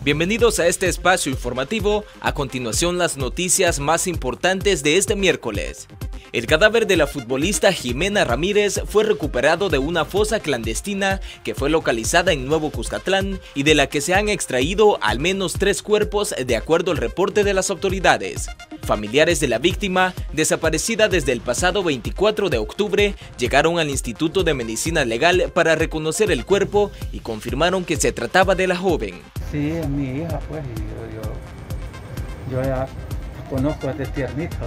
Bienvenidos a este espacio informativo. A continuación, las noticias más importantes de este miércoles. El cadáver de la futbolista Jimena Ramírez fue recuperado de una fosa clandestina que fue localizada en Nuevo Cuscatlán y de la que se han extraído al menos 3 cuerpos de acuerdo al reporte de las autoridades. Familiares de la víctima, desaparecida desde el pasado 24 de octubre, llegaron al Instituto de Medicina Legal para reconocer el cuerpo y confirmaron que se trataba de la joven. Sí, es mi hija, pues, y yo ya conozco desde tiernito,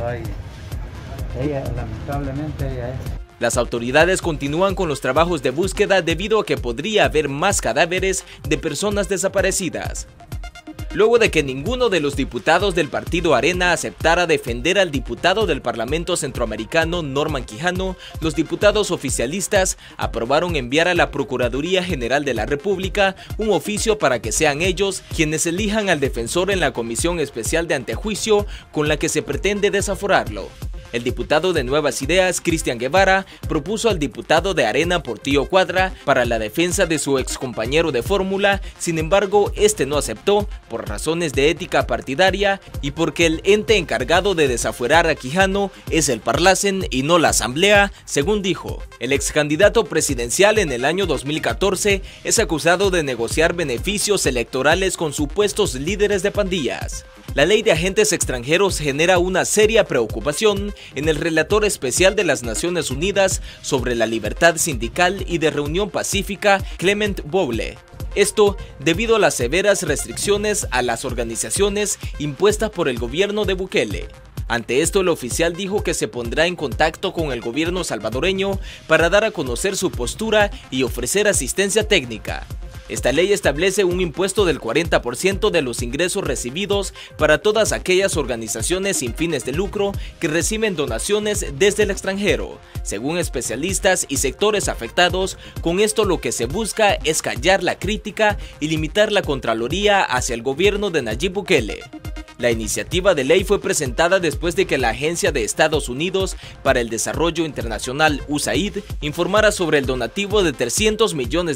y ella, lamentablemente, ella es. Las autoridades continúan con los trabajos de búsqueda debido a que podría haber más cadáveres de personas desaparecidas. Luego de que ninguno de los diputados del partido Arena aceptara defender al diputado del Parlamento Centroamericano Norman Quijano, los diputados oficialistas aprobaron enviar a la Procuraduría General de la República un oficio para que sean ellos quienes elijan al defensor en la Comisión Especial de Antejuicio con la que se pretende desaforarlo. El diputado de Nuevas Ideas, Cristian Guevara, propuso al diputado de Arena, Portillo Cuadra, para la defensa de su excompañero de fórmula. Sin embargo, este no aceptó por razones de ética partidaria y porque el ente encargado de desafuerar a Quijano es el Parlacen y no la Asamblea, según dijo. El ex candidato presidencial en el año 2014 es acusado de negociar beneficios electorales con supuestos líderes de pandillas. La ley de agentes extranjeros genera una seria preocupación en el relator especial de las Naciones Unidas sobre la libertad sindical y de reunión pacífica, Clement Bowle. Esto debido a las severas restricciones a las organizaciones impuestas por el gobierno de Bukele. Ante esto, el oficial dijo que se pondrá en contacto con el gobierno salvadoreño para dar a conocer su postura y ofrecer asistencia técnica. Esta ley establece un impuesto del 40% de los ingresos recibidos para todas aquellas organizaciones sin fines de lucro que reciben donaciones desde el extranjero. Según especialistas y sectores afectados, con esto lo que se busca es callar la crítica y limitar la Contraloría hacia el gobierno de Nayib Bukele. La iniciativa de ley fue presentada después de que la Agencia de Estados Unidos para el Desarrollo Internacional, USAID, informara sobre el donativo de $300 millones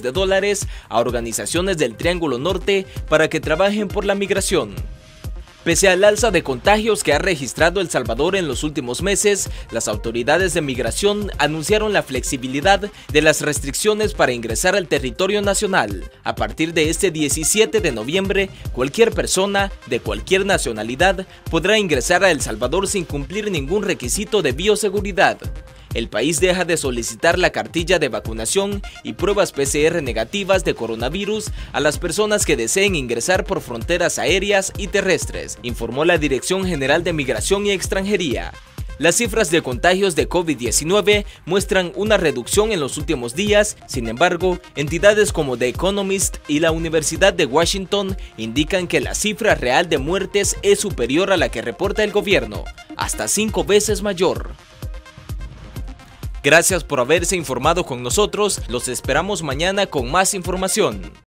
a organizaciones del Triángulo Norte para que trabajen por la migración. Pese al alza de contagios que ha registrado El Salvador en los últimos meses, las autoridades de migración anunciaron la flexibilidad de las restricciones para ingresar al territorio nacional. A partir de este 17 de noviembre, cualquier persona de cualquier nacionalidad podrá ingresar a El Salvador sin cumplir ningún requisito de bioseguridad. El país deja de solicitar la cartilla de vacunación y pruebas PCR negativas de coronavirus a las personas que deseen ingresar por fronteras aéreas y terrestres, informó la Dirección General de Migración y Extranjería. Las cifras de contagios de COVID-19 muestran una reducción en los últimos días. Sin embargo, entidades como The Economist y la Universidad de Washington indican que la cifra real de muertes es superior a la que reporta el gobierno, hasta 5 veces mayor. Gracias por haberse informado con nosotros. Los esperamos mañana con más información.